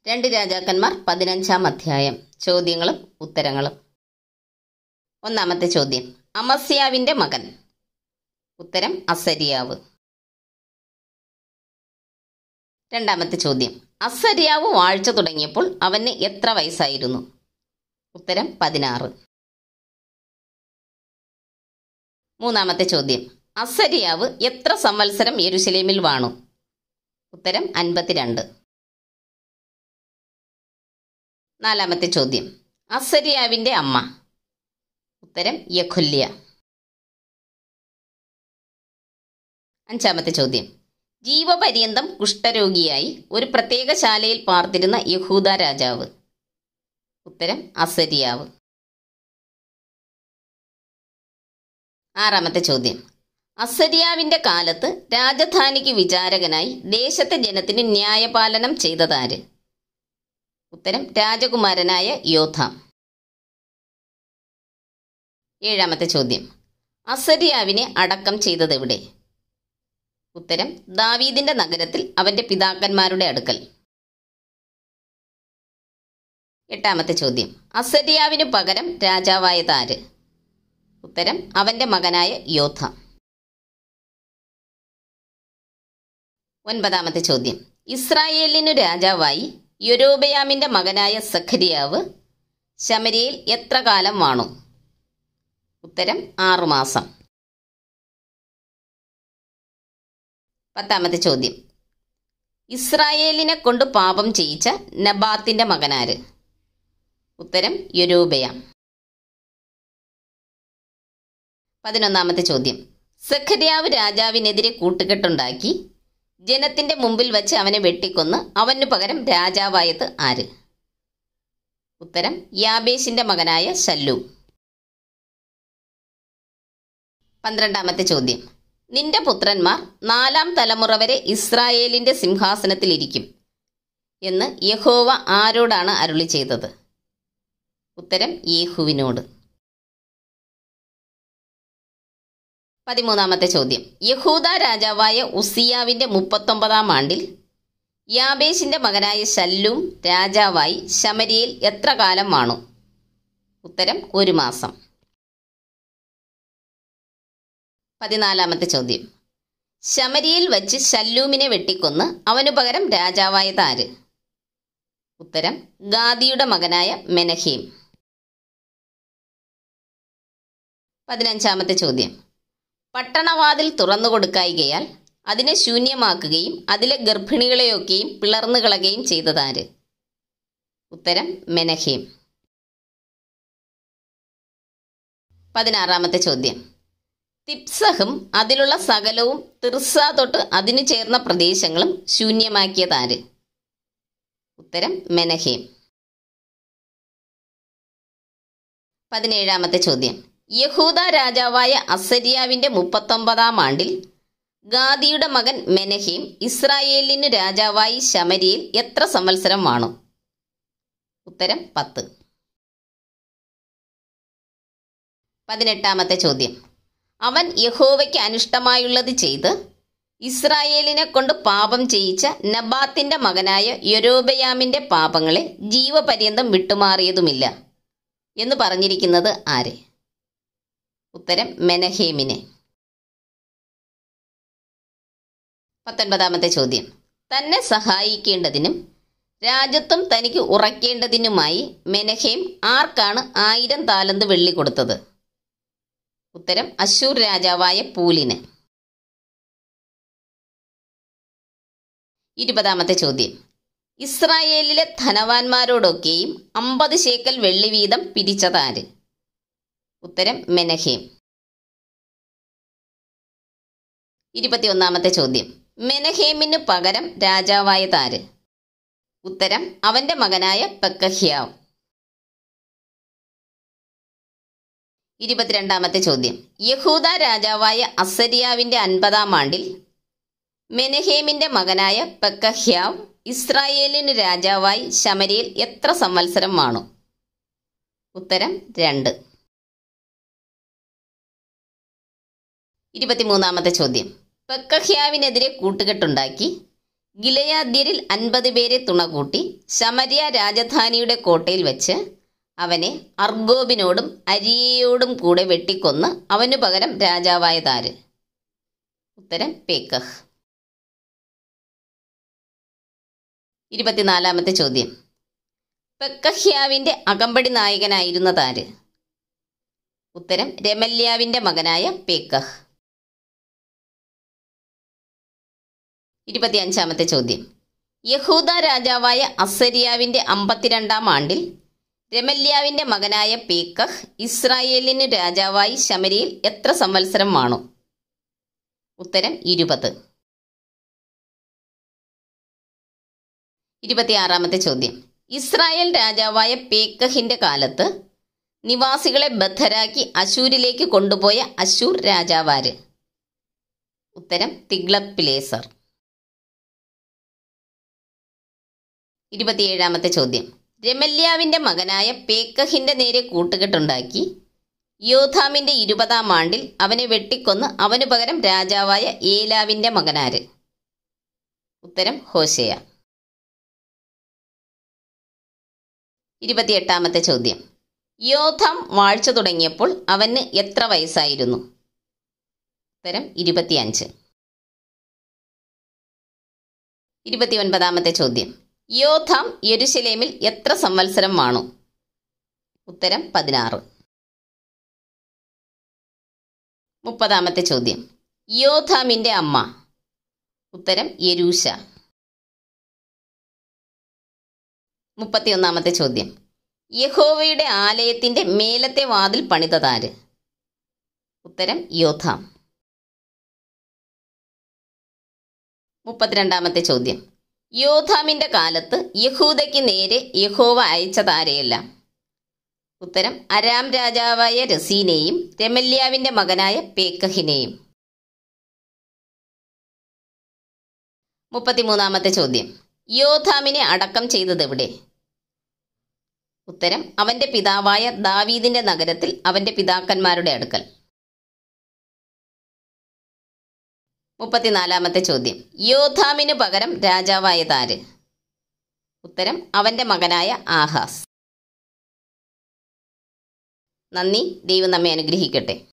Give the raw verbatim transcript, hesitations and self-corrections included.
രണ്ട് രാജാക്കന്മാർ പതിനഞ്ചാം അധ്യായം. ചോദ്യങ്ങളും ഉത്തരങ്ങളും. ഒന്നാമത്തെ ചോദ്യം, അമസ്യാവിന്റെ മകൻ. ഉത്തരം അസര്യാവ്. രണ്ടാമത്തെ ചോദ്യം, അസര്യാവ് വാഴ്ച തുടങ്ങിയപ്പോൾ അവന് എത്ര വയസ്സായിരുന്നു? ഉത്തരം പതിനാറ്. മൂന്നാമത്തെ ചോദ്യം, അസര്യാവ് എത്ര സംവത്സരം യെരുശലേമിൽ വാണു? ഉത്തരം അൻപത്തിരണ്ട്. നാലാമത്തെ ചോദ്യം, അസര്യാവിന്റെ അമ്മ. ഉത്തരം യഖൊല്യ. അഞ്ചാമത്തെ ചോദ്യം, ജീവപര്യന്തം കുഷ്ഠരോഗിയായി ഒരു പ്രത്യേക ശാലയിൽ പാർത്തിരുന്ന യഹൂദ രാജാവ്. ഉത്തരം അസര്യാവ്. ആറാമത്തെ ചോദ്യം, അസര്യാവിന്റെ കാലത്ത് രാജധാനിക്ക് വിചാരകനായി ദേശത്തെ ജനത്തിന് ന്യായപാലനം ചെയ്തതാര്? ഉത്തരം രാജകുമാരനായ യോഥാം. ഏഴാമത്തെ ചോദ്യം, അസര്യാവിനെ അടക്കം ചെയ്തതെവിടെ? ഉത്തരം ദാവീദിന്റെ നഗരത്തിൽ അവന്റെ പിതാക്കന്മാരുടെ അടുക്കൽ. എട്ടാമത്തെ ചോദ്യം, അസര്യാവിന് പകരം രാജാവായതാര്? ഉത്തരം അവന്റെ മകനായ യോഥാം. ഒൻപതാമത്തെ ചോദ്യം, ഇസ്രായേലിനു രാജാവായി യൊരോബയാമിന്റെ മകനായ സഖരിയാവ് ശമര്യയിൽ എത്ര കാലം വാണു? ഉത്തരം ആറുമാസം. പത്താമത്തെ ചോദ്യം, ഇസ്രായേലിനെ കൊണ്ട് പാപം ചെയ്യിച്ച നബാത്തിന്റെ മകനാര്? ഉത്തരം യൊരോബയാം. പതിനൊന്നാമത്തെ ചോദ്യം, സഖര്യാവ് രാജാവിനെതിരെ കൂട്ടുകെട്ടുണ്ടാക്കി ജനത്തിന്റെ മുമ്പിൽ വച്ച് അവനെ വെട്ടിക്കൊന്ന് അവനു പകരം രാജാവായത് ആര്? ഉത്തരം യാബേശിന്റെ മകനായ ശല്ലൂം. പന്ത്രണ്ടാമത്തെ ചോദ്യം, നിന്റെ പുത്രന്മാർ നാലാം തലമുറ വരെ ഇസ്രായേലിന്റെ സിംഹാസനത്തിലിരിക്കും എന്ന് യഹോവ ആരോടാണ് അരുളി ചെയ്തത്? ഉത്തരം യേഹുവിനോട്. പതിമൂന്നാമത്തെ ചോദ്യം, യഹൂദ രാജാവായ ഉസിയാവിന്റെ മുപ്പത്തൊമ്പതാം ആണ്ടിൽ യാബേശിന്റെ മകനായ ശല്ലൂം രാജാവായി ശമര്യയിൽ എത്ര കാലം വാണു? ഉത്തരം ഒരു മാസം. പതിനാലാമത്തെ ചോദ്യം, ശമര്യയിൽ വച്ച് ശല്ലൂമിനെ വെട്ടിക്കൊന്ന് അവനു പകരം രാജാവായത് ആര്? ഉത്തരം ഗാദിയുടെ മകനായ മെനഹേം. പതിനഞ്ചാമത്തെ ചോദ്യം, പട്ടണവാതിൽ തുറന്നു കൊടുക്കായികയാൽ അതിനെ ശൂന്യമാക്കുകയും അതിലെ ഗർഭിണികളെയൊക്കെയും പിളർന്നു കളയുകയും ചെയ്തതാര്? ഉത്തരം മെനഹേം. പതിനാറാമത്തെ ചോദ്യം, തിപ്സഹും അതിലുള്ള സകലവും തിർസ തൊട്ട് അതിനു ചേർന്ന പ്രദേശങ്ങളും ശൂന്യമാക്കിയതാര്? ഉത്തരം മെനഹേം. പതിനേഴാമത്തെ ചോദ്യം, യഹൂദ രാജാവായ അസര്യാവിന്റെ മുപ്പത്തൊമ്പതാം ആണ്ടിൽ ഗാദിയുടെ മകൻ മെനഹേം ഇസ്രായേലിന് രാജാവായി ശമര്യയിൽ എത്ര സംവത്സരം വാണു? ഉത്തരം പത്ത്. പതിനെട്ടാമത്തെ ചോദ്യം, അവൻ യഹോവയ്ക്ക് അനിഷ്ടമായുള്ളത് ചെയ്ത് ഇസ്രായേലിനെ കൊണ്ട് പാപം ചെയ്യിച്ച നബാത്തിന്റെ മകനായ യൊരോബയാമിന്റെ പാപങ്ങളെ ജീവപര്യന്തം വിട്ടുമാറിയതുമില്ല എന്ന് പറഞ്ഞിരിക്കുന്നത് ആരെ? ഉത്തരം മെനഹേമിനെ. പത്തൊൻപതാമത്തെ ചോദ്യം, തന്നെ സഹായിക്കേണ്ടതിനും രാജ്യത്വം തനിക്ക് ഉറക്കേണ്ടതിനുമായി മെനഹേം ആർക്കാണ് ആയിരം താലന്ത് വെള്ളി കൊടുത്തത്? ഉത്തരം അശൂർ രാജാവായ പൂലിന്. ഇരുപതാമത്തെ ചോദ്യം, ഇസ്രായേലിലെ ധനവാന്മാരോടൊക്കെയും അമ്പത് ശേക്കൽ വെള്ളി വീതം പിരിച്ചതാര്? ഉത്തരം മെനഹേം. ഇരുപത്തിയൊന്നാമത്തെ ചോദ്യം, മെനഹേമിന് പകരം രാജാവായതാര്? ഉത്തരം അവന്റെ മകനായ പെക്കഹ്യാവ്. ഇരുപത്തിരണ്ടാമത്തെ ചോദ്യം, യഹൂദ രാജാവായ അസര്യാവിന്റെ അൻപതാം ആണ്ടിൽ മെനഹേമിന്റെ മകനായ പെക്കഹ്യാവ് ഇസ്രായേലിന് രാജാവായി ശമര്യയിൽ എത്ര സംവത്സരം വാണു? ഉത്തരം രണ്ട്. ഇരുപത്തിമൂന്നാമത്തെ ചോദ്യം, പെക്കഹ്യാവിനെതിരെ കൂട്ടുകെട്ടുണ്ടാക്കി ഗിലെയാദ്യരിൽ അൻപത് പേരെ തുണകൂട്ടി ശമര്യ രാജധാനിയുടെ കോട്ടയിൽ വെച്ച് അവനെ അർഗോബിനോടും അരിയയോടും കൂടെ വെട്ടിക്കൊന്ന് അവനു പകരം രാജാവായതാര്? ഉത്തരം പേക്കഹ്. ഇരുപത്തിനാലാമത്തെ ചോദ്യം. പെക്കഹ്യാവിൻ്റെ അകമ്പടി നായകനായിരുന്നതാര്? ഉത്തരം രെമല്യാവിൻ്റെ മകനായ പേക്കഹ്. ഇരുപത്തിയഞ്ചാമത്തെ ചോദ്യം. യഹൂദ രാജാവായ അസര്യാവിൻ്റെ അമ്പത്തിരണ്ടാം ആണ്ടിൽ രെമല്യാവിൻ്റെ മകനായ പേക്കഹ് ഇസ്രായേലിന് രാജാവായി ശമര്യയിൽ എത്ര സംവത്സരം വാണു? ഉത്തരം ഇരുപത്. ഇരുപത്തിയാറാമത്തെ ചോദ്യം. ഇസ്രായേൽ രാജാവായ പേക്കഹിൻ്റെ കാലത്ത് നിവാസികളെ ബദ്ധരാക്കി അശൂരിലേക്ക് കൊണ്ടുപോയ അശൂർ രാജാവാര്? ഉത്തരം തിഗ്ലത് പിലേസർ. ഇരുപത്തിയേഴാമത്തെ ചോദ്യം. രെമല്യാവിൻ്റെ മകനായ പേക്കഹിൻ്റെ നേരെ കൂട്ടുകെട്ടുണ്ടാക്കി യോഥാമിൻ്റെ ഇരുപതാം ആണ്ടിൽ അവനെ വെട്ടിക്കൊന്ന് അവനു പകരം രാജാവായ ഏലാവിൻ്റെ മകനാര്? ഉത്തരം ഹോശേയ. ഇരുപത്തിയെട്ടാമത്തെ ചോദ്യം. യോഥാം വാഴ്ച തുടങ്ങിയപ്പോൾ അവന് എത്ര വയസ്സായിരുന്നു? ഉത്തരം ഇരുപത്തിയഞ്ച്. ഇരുപത്തിയൊൻപതാമത്തെ ചോദ്യം. യോഥാം യെരുശലേമിൽ എത്ര സംവത്സരം വാണു? ഉത്തരം പതിനാറ്. മുപ്പതാമത്തെ ചോദ്യം. യോഥാമിൻ്റെ അമ്മ? ഉത്തരം യെരൂശ. മുപ്പത്തിയൊന്നാമത്തെ ചോദ്യം. യഹോവയുടെ ആലയത്തിൻ്റെ മേലത്തെ വാതിൽ പണിതതാര്? ഉത്തരം യോഥാം. മുപ്പത്തിരണ്ടാമത്തെ ചോദ്യം. യോഥാമിൻ്റെ കാലത്ത് യഹൂദയ്ക്ക് നേരെ യഹോവ അയച്ചതാരെയെല്ലാം? ഉത്തരം അരാം രാജാവായ രസീനെയും രെമല്യാവിൻ്റെ മകനായ പേക്കഹിനെയും. മുപ്പത്തിമൂന്നാമത്തെ ചോദ്യം. യോഥാമിനെ അടക്കം ചെയ്തതെവിടെ? ഉത്തരം അവൻ്റെ പിതാവായ ദാവീദിൻ്റെ നഗരത്തിൽ അവൻ്റെ പിതാക്കന്മാരുടെ അടുക്കൽ. മുപ്പത്തിനാലാമത്തെ ചോദ്യം. യോഥാമിനു പകരം രാജാവായതാര്? ഉത്തരം അവൻ്റെ മകനായ ആഹാസ്. നന്ദി. ദൈവം നമ്മെ അനുഗ്രഹിക്കട്ടെ.